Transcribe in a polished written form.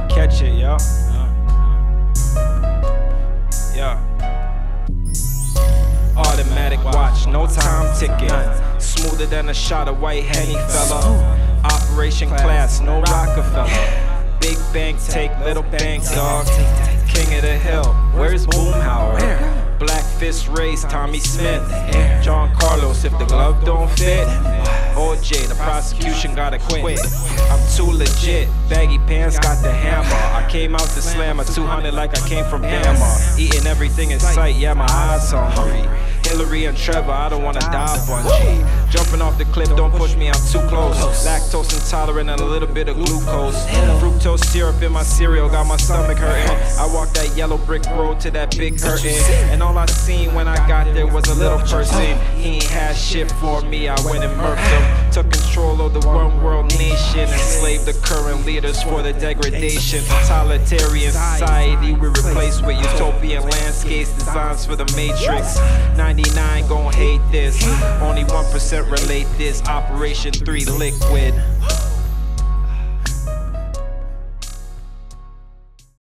I catch it, yo. Yeah. Automatic watch, no time ticking. Smoother than a shot of white Henny, fella. Operation class, no Rockefeller. Big bank, take little bank, dog. King of the hill, where's Boomhauer? Black fist race, Tommy Smith. John Carlos, if the glove don't fit. OJ, the prosecution gotta quit. I'm too legit, baggy pants got the hammer. I came out to slam a 200 like I came from Bama. Eating everything in sight, yeah, my eyes hungry. Hillary and Trevor, I don't wanna die bungee. Jumping off the cliff, don't push me, I'm too close. Lactose intolerant and a little bit of glucose. Fructose syrup in my cereal, got my stomach hurting. I walked that yellow brick road to that big curtain, and all I seen when I got there was a little person. He ain't had shit for me, I went and murked him. Took control of the one world nation, enslaved the current leaders for the degradation. Totalitarian society we replaced with utopian landscapes, designs for the matrix. 99 gon' hate this, only 1% relate this. Operation 3 liquid.